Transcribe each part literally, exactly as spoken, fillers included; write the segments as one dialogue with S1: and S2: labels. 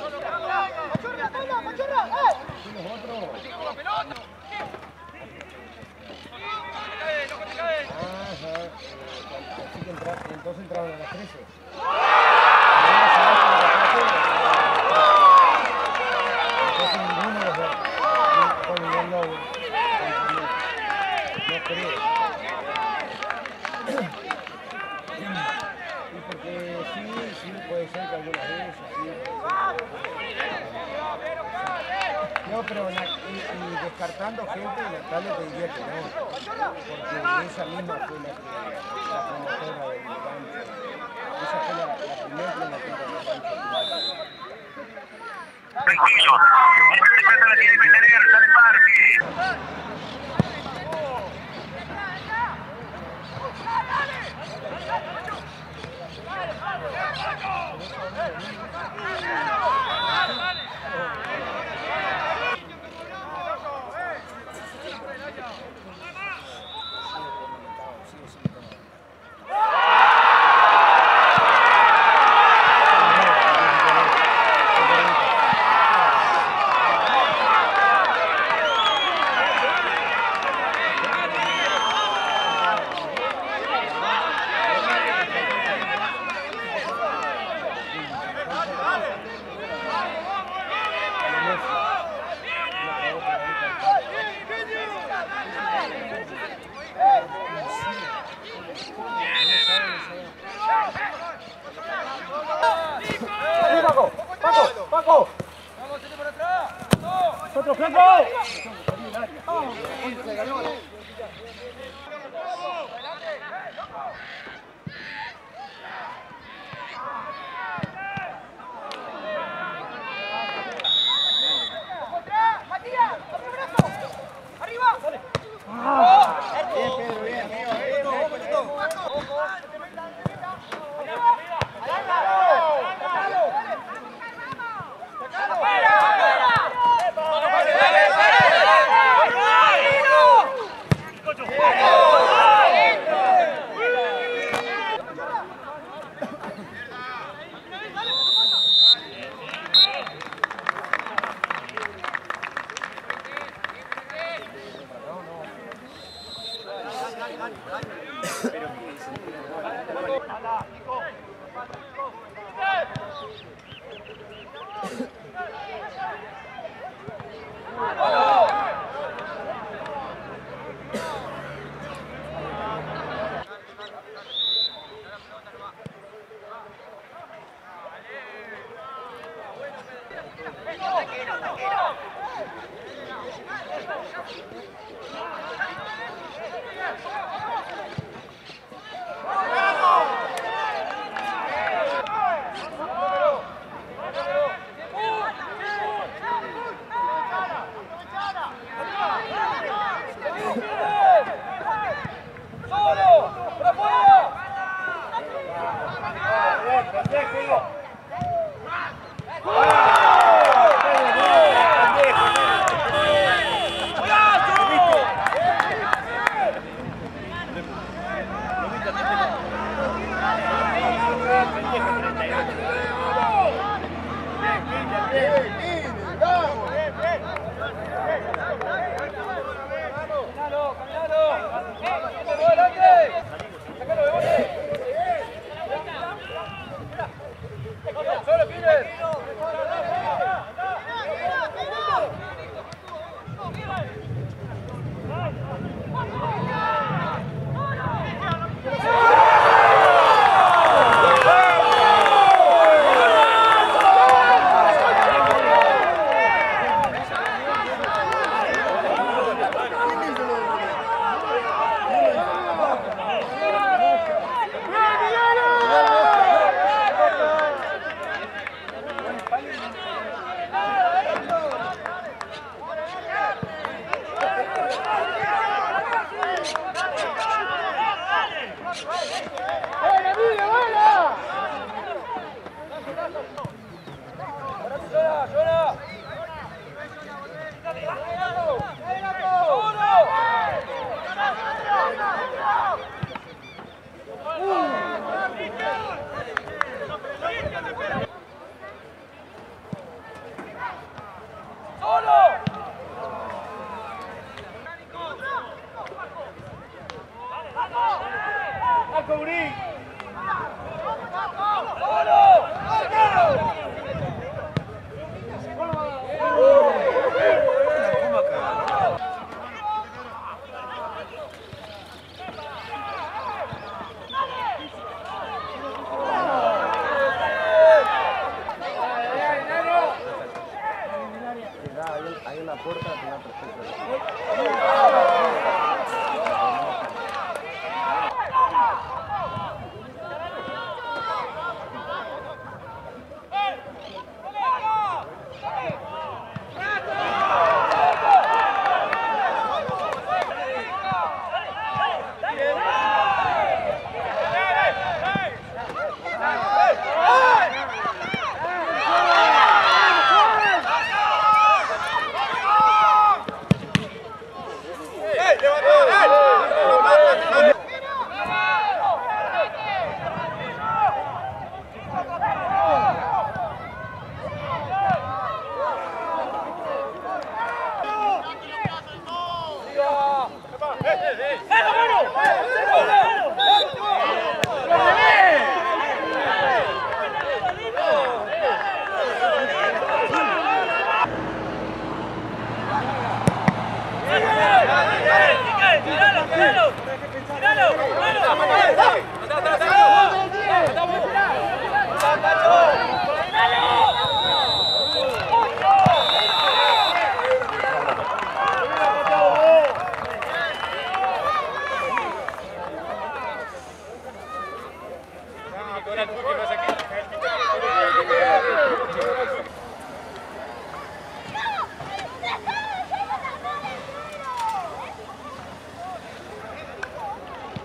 S1: Entonces entraron a las trece. Entonces ninguno de los dos con el lobo. No creo. Y porque sí, sí, puede ser que algunas veces, sí. No, pero la, y, y descartando gente, Natalia te diría que no. Porque esa misma fue la que la promotora del gancho. Esa fue la, la primera promotora del gancho.
S2: Tranquilo. La pelota la tiene que tener al parque.
S1: Paco, Paco, Paco.
S3: Vamos, siete por atrás.
S1: Otro flanco.
S3: Matías, otro brazo. Arriba. Bien, Pedro, bien.
S1: ahí en la puerta, al final perfecto.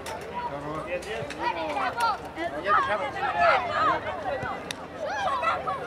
S3: Vamos.